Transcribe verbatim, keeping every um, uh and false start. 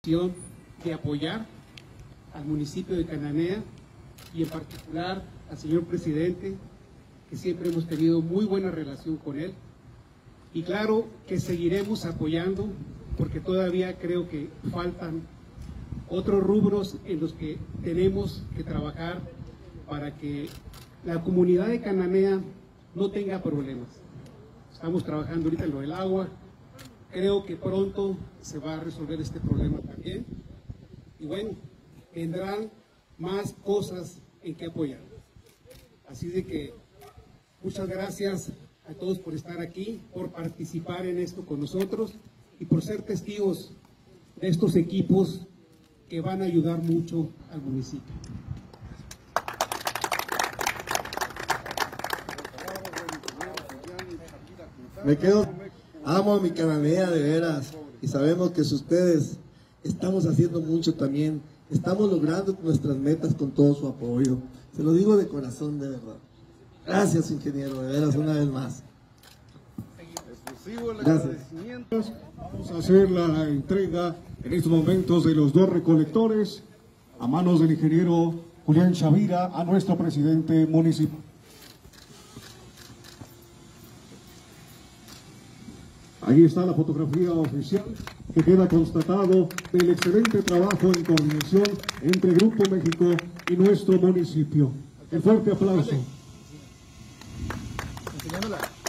de apoyar al municipio de Cananea y en particular al señor presidente, que siempre hemos tenido muy buena relación con él, y claro que seguiremos apoyando porque todavía creo que faltan otros rubros en los que tenemos que trabajar para que la comunidad de Cananea no tenga problemas. Estamos trabajando ahorita en lo del agua. Creo que pronto se va a resolver este problema también. Y bueno, vendrán más cosas en que apoyar. Así de que muchas gracias a todos por estar aquí, por participar en esto con nosotros y por ser testigos de estos equipos que van a ayudar mucho al municipio. Me quedo, amo a mi Cananea de veras, y sabemos que si ustedes estamos haciendo mucho también, estamos logrando nuestras metas con todo su apoyo. Se lo digo de corazón, de verdad. Gracias, ingeniero, de veras, una vez más. Gracias. Vamos a hacer la entrega en estos momentos de los dos recolectores a manos del ingeniero Julián Chavira a nuestro presidente municipal. Ahí está la fotografía oficial que queda constatado del excelente trabajo en coordinación entre Grupo México y nuestro municipio. Un fuerte aplauso. Enseñándola.